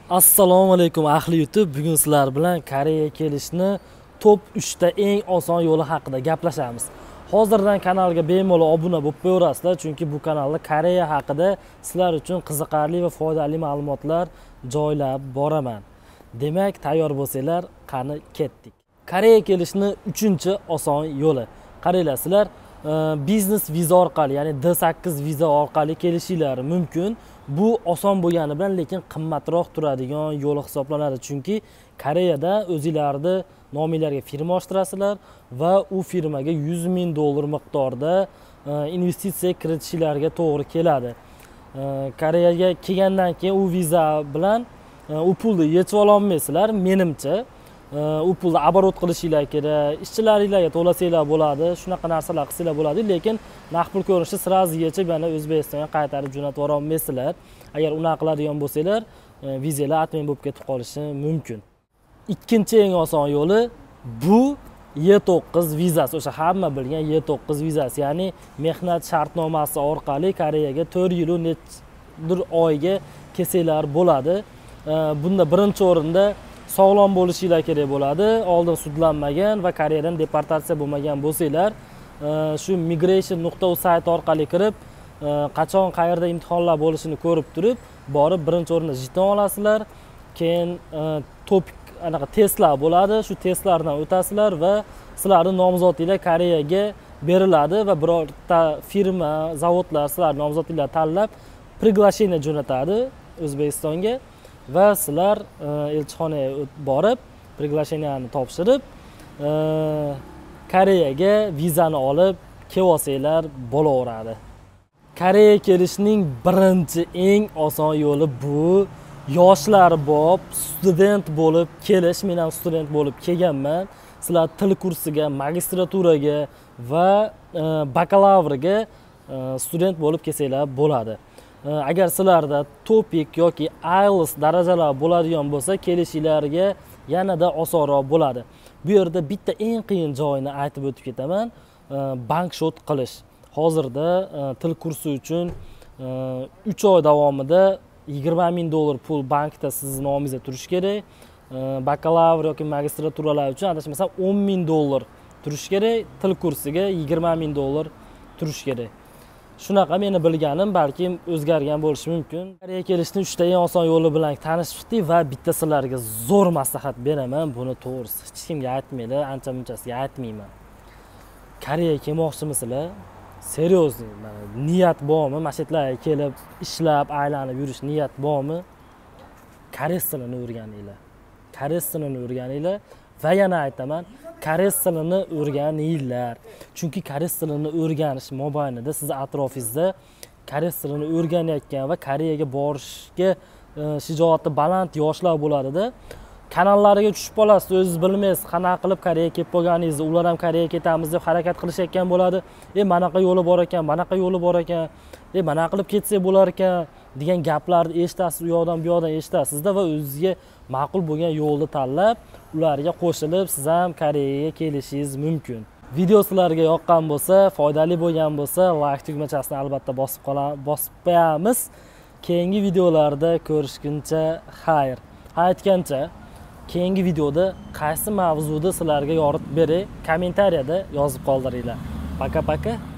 Assalomu alaykum ahli YouTube. Bugun sizlar bilan Koreyaga kelishni top 3 ta eng oson yo'li haqida gaplashamiz. Hozirdan kanalga bemalol obuna bo'lib qo'yaverasizlar, chunki bu kanalda Koreya haqida sizlar uchun qiziqarli va foydali ma'lumotlar joylab boraman. Demak, tayyor bo'lsanglar, qani ketdik. Koreyaga kelishni 3-oson yo'li. Qaranglar, sizlar biznes viza orqali, ya'ni D8 viza orqali kelishinglar mumkin. Bu oson bo'lgani bilan lekin qimmatroq turadigan yo'l hisoblanadi. Chunki Koreyada o'zingizlarni nomingizlarga firma ochtirasizlar va u firmaga $100,000 miqdorida investitsiya kiritishlarga to'g'ri keladi. Koreyaga kelgandan keyin u viza bilan u pulni yechib ola olmaysizlar, menimcha. U pulni оборот qilishinglar kerak, ishchilaringizga to'lasanglar bo'ladi, shunaqa narsalar qilsanglar bo'ladi, lekin naqd pul ko'rinishida sirazi yechib yana O'zbekistonga qaytarib jo'natib yubora olmaysizlar. Agar unaqa qiladigan bo'lsanglar, vizanglar atmen bo'lib ketib qolishi mumkin. Ikkinchi eng oson yo'li bu Y9 vizasi, o'sha hamma bilgan Y9 vizasi, ya'ni mehnat shartnomasi orqali Koreyaga 4 yil nedir oyga kelsanglar bo'ladi. Bunda birinchi o'rinda sog'lom bo'lishinglar kerak bo'ladi. Oldin sudlanmagan va Koreyadan deportatsiya bo'lmagan bo'lsanglar, shu migration.u sayt orqali kirib, qachon qayerda imtihonlar bo'lishini ko'rib turib, borib birinchi o'rinda jeton olasizlar. Keyin anaqa testlar bo'ladi. Shu testlardan o'tasizlar va sizlarning nomzodinglar Koreyaga beriladi va birorta firma, zavodlar sizlarning nomzodinglarni tanlab приглашение jo'natadi O'zbekistonga. Va sizlar elchixonaga borib, приглашениeni topshirib, Koreyaga vizani olib kelolsanglar bo'laveradi. Koreyaga kelishning birinchi eng oson yo'li bu yoshlar bop, student bo'lib kelish. Men ham student bo'lib kelganman. Sizlar til kursiga, magistraturaga va bakalavrga student bo'lib kelsanglar bo'ladi. Agar sizlarda TOEIC yoki IELTS darajalar bo'ladigan bo'lsa, kelishinglarga yanada osonroq bo'ladi. Bu yerda bitta eng qiyin joyini aytib o'tib ketaman. Bank shot qilish. Hozirda til kursi uchun 3 oy davomida $20,000 pul bankda sizning nomingizda turishi kerak. Bakalavr yoki magistraturalar uchun adashmasam $10,000 turishi kerak. Til kursiga $20,000 turishi kerak. Shunaqa meni bilganim, balki o'zgargan bo'lishi mumkin. Koreyaga kelishning 3 ta eng oson yo'li bilan tanishdik va bitta sizlarga zo'r maslahat beraman. Buni to'g'risi hech kimga aytmaylar, ancha-munchasiga aytmayman. Koreyaga kelmoqchimisizlar? Seriozniy, niyat bormi? Mana shu yerlarga kelib, ishlab, aylanib yurish niyat bormi? Koreys tilini o'rganinglar. Koreys tilini o'rganinglar va yana aytaman, koreys tilini o'rganinglar. Chunki koreys tilini o'rganish mobaynida siz atrofingizda koreys tilini o'rganayotgan va Koreyaga borishga shijoati baland yoshlar bo'ladi-da. Kanallariga tushib qolasiz, o'zingiz bilmaysiz, qanaqa qilib Koreyaga kelib qolganingizni, ular ham Koreyaga ketamiz deb harakat qilishayotgan bo'ladi. Manaqa yo'li bor ekan, manaqa yo'li bor ekan, mana qilib ketsak bo'lar ekan degan gaplarni eshitasiz, u yoqdan bu yoqdan eshitasizda va o'zingizga ma'qul bo'lgan yo'lni tanlab, ularga qo'shilib, siz ham Koreyaga kelishingiz mumkin. Video sizlarga yoqqan bo'lsa, foydali bo'lgan bo'lsa, like tugmachasini albatta bosib qo'yamiz. Keyingi videolarda ko'rishguncha xayr. Aytgancha, keyingi videoda qaysi mavzuda sizlarga yoritib beray, kommentariyada yozib qoldiringlar. Paka-paka.